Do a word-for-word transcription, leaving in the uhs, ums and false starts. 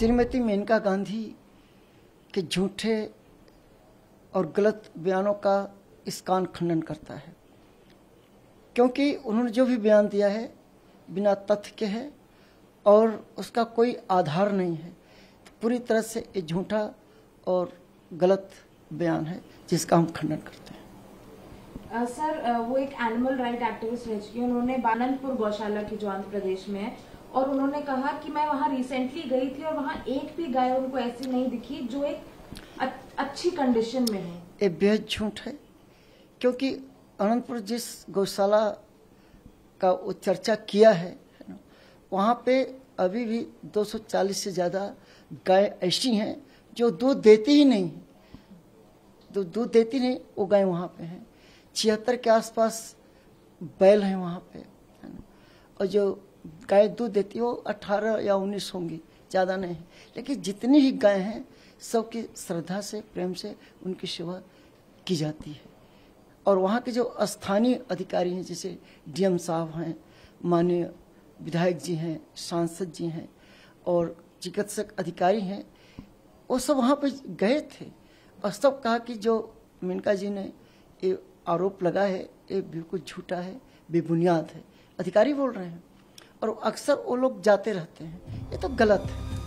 श्रीमती मेनका गांधी के झूठे और गलत बयानों का इस कान खंडन करता है, क्योंकि उन्होंने जो भी बयान दिया है बिना तथ्य के है और उसका कोई आधार नहीं है। तो पूरी तरह से ये झूठा और गलत बयान है जिसका हम खंडन करते हैं। Uh, सर uh, वो एक एनिमल राइट एक्टिविस्ट रह चुकी है। उन्होंने बाननपुर गौशाला की जो आंध्र प्रदेश में है, और उन्होंने कहा कि मैं वहां रिसेंटली गई थी और वहां एक भी गाय उनको ऐसी नहीं दिखी जो एक अच्छी कंडीशन में है। ये बेहद झूठ है, क्योंकि अनंतपुर जिस गौशाला का वो चर्चा किया है वहाँ पे अभी भी दो सौ चालीस से ज़्यादा गाय ऐसी हैं जो दूध देती ही नहीं, जो दूध देती नहीं वो गाय वहाँ पे हैं। छिहत्तर के आसपास बैल हैं वहाँ पे, है ना। और जो गाय दूध देती है वो अठारह या उन्नीस होंगी, ज़्यादा नहीं है। लेकिन जितनी ही गाय हैं सबकी श्रद्धा से प्रेम से उनकी सेवा की जाती है। और वहाँ के जो स्थानीय अधिकारी हैं, जैसे डीएम साहब हैं, माननीय विधायक जी हैं, सांसद जी हैं और चिकित्सक अधिकारी हैं, वो सब वहाँ पे गए थे और सब कहा कि जो मेनका जी ने ये आरोप लगा है ये बिल्कुल झूठा है, बेबुनियाद है। अधिकारी बोल रहे हैं और अक्सर वो लोग जाते रहते हैं, ये तो गलत है।